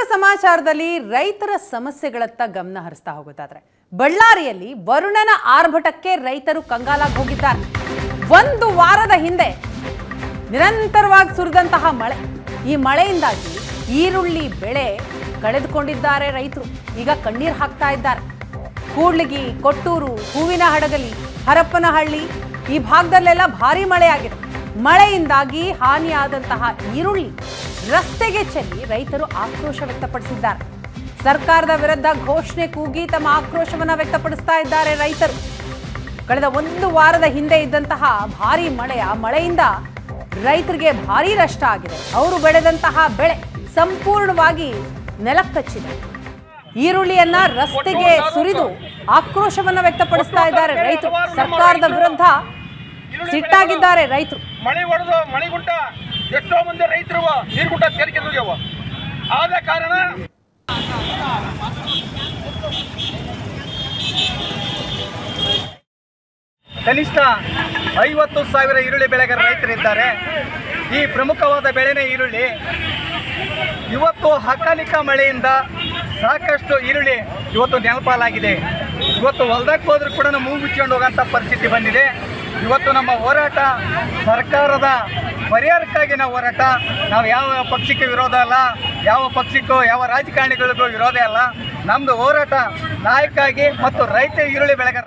ಸಮಾಚಾರದಲ್ಲಿ ರೈತರ ಸಮಸ್ಯೆಗಳತ್ತ ಗಮನ ಹರಿಸ್ತಾ ಹೋಗೋದಾದ್ರೆ ಬಳ್ಳಾರಿಯಲ್ಲಿ ವರುಣನ ಆರ್ಭಟಕ್ಕೆ ರೈತರು ಕಂಗಾಲಾಗಿ ಹೋಗಿದ್ದಾರೆ. ಒಂದು ವಾರದ ಹಿಂದೆ ನಿರಂತರವಾಗಿ ಸುರಿದಂತಹ ಮಳೆ, ಈ ಮಳೆಯಿಂದಾಗಿ ಈರುಳ್ಳಿ ಬೆಳೆ ಕಳೆದುಕೊಂಡಿದ್ದಾರೆ ರೈತರು. ಈಗ ಕಣ್ಣೀರು ಹಾಕ್ತಾ ಇದ್ದಾರೆ. ಕೂಡ್ಲಿಗಿ, ಕೊಟ್ಟೂರು, ಹೂವಿನ ಹಡಗಲಿ, ಹರಪ್ಪನಹಳ್ಳಿ ಈ ಭಾಗದಲ್ಲೆಲ್ಲ ಭಾರಿ ಮಳೆ ಆಗಿದೆ. ಮಳೆಯಿಂದಾಗಿ ಹಾನಿಯಾದಂತಹ ಈರುಳ್ಳಿ ರಸ್ತೆಗೆ ಚೆಲ್ಲಿ ರೈತರು ಆಕ್ರೋಶ ವ್ಯಕ್ತಪಡಿಸಿದ್ದಾರೆ. ಸರ್ಕಾರದ ವಿರುದ್ಧ ಘೋಷಣೆ ಕೂಗಿ ತಮ್ಮ ಆಕ್ರೋಶವನ್ನ ವ್ಯಕ್ತಪಡಿಸ್ತಾ ಇದ್ದಾರೆ ರೈತರು. ಕಳೆದ ಒಂದು ವಾರದ ಹಿಂದೆ ಇದ್ದಂತಹ ಭಾರಿ ಮಳೆ, ಆ ಮಳೆಯಿಂದ ರೈತರಿಗೆ ಭಾರಿ ನಷ್ಟ ಆಗಿದೆ. ಅವರು ಬೆಳೆದಂತಹ ಬೆಳೆ ಸಂಪೂರ್ಣವಾಗಿ ನೆಲಕ್ಕಚ್ಚಿದೆ. ಈರುಳ್ಳಿಯನ್ನ ರಸ್ತೆಗೆ ಸುರಿದು ಆಕ್ರೋಶವನ್ನ ವ್ಯಕ್ತಪಡಿಸ್ತಾ ಇದ್ದಾರೆ ರೈತರು. ಸರ್ಕಾರದ ವಿರುದ್ಧ ಸಿಟ್ಟಾಗಿದ್ದಾರೆ ರೈತರು. ಮಳೆ ಹೊಡೆದು ಮಳೆಗುಂಟ ಎಷ್ಟೋ ಮಂದಿ ರೈತರು ನೀರುಗುಂಟ ಸೇರ್ಕೊಂಡು ಆದ ಕಾರಣ ಕನಿಷ್ಠ 50,000 ಈರುಳ್ಳಿ ಬೆಳೆಗಾರ ರೈತರಿದ್ದಾರೆ. ಈ ಪ್ರಮುಖವಾದ ಬೆಳೆನೇ ಈರುಳ್ಳಿ. ಇವತ್ತು ಅಕಾಲಿಕ ಮಳೆಯಿಂದ ಸಾಕಷ್ಟು ಈರುಳ್ಳಿ ಇವತ್ತು ನೆಲಪಾಲಾಗಿದೆ. ಇವತ್ತು ಹೊಲದಕ್ಕೆ ಹೋದ್ರೂ ಕೂಡ ಮೂಗು ಮುಚ್ಕೊಂಡು ಹೋಗೋಂಥ ಪರಿಸ್ಥಿತಿ ಬಂದಿದೆ. ಇವತ್ತು ನಮ್ಮ ಹೋರಾಟ ಸರ್ಕಾರದ ಪರಿಹಾರಕ್ಕಾಗಿನ ಹೋರಾಟ. ನಾವು ಯಾವ ಪಕ್ಷಕ್ಕೆ ವಿರೋಧ ಅಲ್ಲ, ಯಾವ ಪಕ್ಷಕ್ಕೂ ಯಾವ ರಾಜಕಾರಣಿಗಳಿಗೂ ವಿರೋಧ ಅಲ್ಲ. ನಮ್ಮದು ಹೋರಾಟ ನಾಯಕ್ಕಾಗಿ ಮತ್ತು ರೈತ ಈರುಳ್ಳಿ ಬೆಳೆಗಾರ.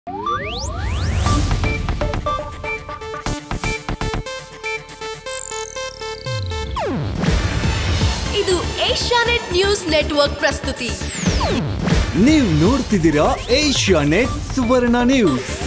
ಇದು ಏಷ್ಯಾನೆಟ್ ನ್ಯೂಸ್ ನೆಟ್ವರ್ಕ್ ಪ್ರಸ್ತುತಿ. ನೀವು ನೋಡ್ತಿದ್ದೀರಾ ಏಷ್ಯಾನೆಟ್ ಸುವರ್ಣ ನ್ಯೂಸ್.